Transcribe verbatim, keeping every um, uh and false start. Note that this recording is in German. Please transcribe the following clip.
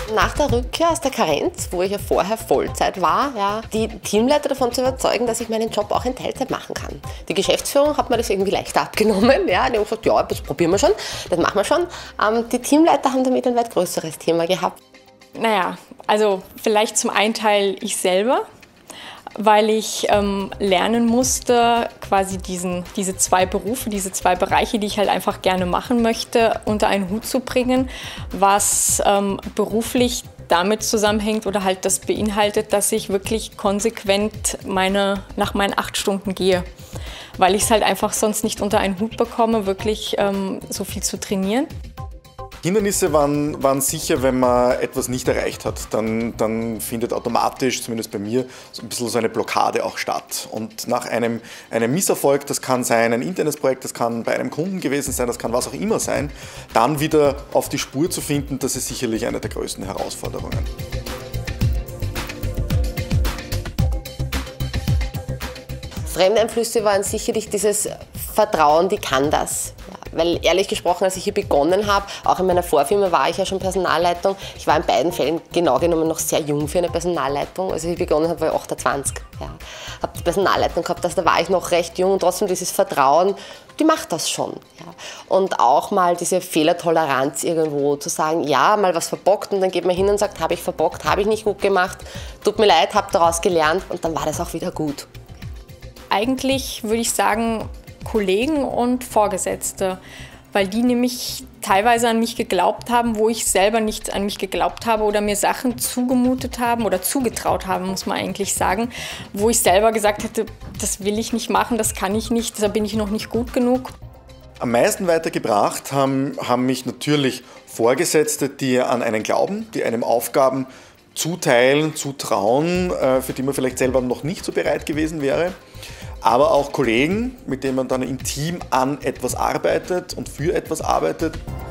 Nach der Rückkehr aus der Karenz, wo ich ja vorher Vollzeit war, ja, die Teamleiter davon zu überzeugen, dass ich meinen Job auch in Teilzeit machen kann. Die Geschäftsführung hat mir das irgendwie leichter abgenommen. Ja. Die haben gesagt, ja, das probieren wir schon, das machen wir schon. Ähm, die Teamleiter haben damit ein weit größeres Thema gehabt. Naja, also vielleicht zum einen Teil ich selber, weil ich ähm, lernen musste, quasi diesen, diese zwei Berufe, diese zwei Bereiche, die ich halt einfach gerne machen möchte, unter einen Hut zu bringen, was ähm, beruflich damit zusammenhängt oder halt das beinhaltet, dass ich wirklich konsequent meine, nach meinen acht Stunden gehe, weil ich es halt einfach sonst nicht unter einen Hut bekomme, wirklich ähm, so viel zu trainieren. Hindernisse waren, waren sicher, wenn man etwas nicht erreicht hat, dann, dann findet automatisch, zumindest bei mir, so ein bisschen so eine Blockade auch statt. Und nach einem, einem Misserfolg, das kann sein ein internes Projekt, das kann bei einem Kunden gewesen sein, das kann was auch immer sein, dann wieder auf die Spur zu finden, das ist sicherlich eine der größten Herausforderungen. Fremdeinflüsse waren sicherlich dieses Vertrauen, die kann das. Weil ehrlich gesprochen, als ich hier begonnen habe, auch in meiner Vorfirma war ich ja schon Personalleitung. Ich war in beiden Fällen genau genommen noch sehr jung für eine Personalleitung. Als ich begonnen habe, war ich achtundzwanzig. Ja. Habe die Personalleitung gehabt, also da war ich noch recht jung und trotzdem dieses Vertrauen, die macht das schon. Ja. Und auch mal diese Fehlertoleranz irgendwo zu sagen, ja, mal was verbockt und dann geht man hin und sagt, habe ich verbockt, habe ich nicht gut gemacht, tut mir leid, habe daraus gelernt und dann war das auch wieder gut. Eigentlich würde ich sagen, Kollegen und Vorgesetzte, weil die nämlich teilweise an mich geglaubt haben, wo ich selber nicht an mich geglaubt habe oder mir Sachen zugemutet haben oder zugetraut haben, muss man eigentlich sagen, wo ich selber gesagt hätte, das will ich nicht machen, das kann ich nicht, da bin ich noch nicht gut genug. Am meisten weitergebracht haben, haben mich natürlich Vorgesetzte, die an einen glauben, die einem Aufgaben zuteilen, zutrauen, für die man vielleicht selber noch nicht so bereit gewesen wäre. Aber auch Kollegen, mit denen man dann im Team an etwas arbeitet und für etwas arbeitet.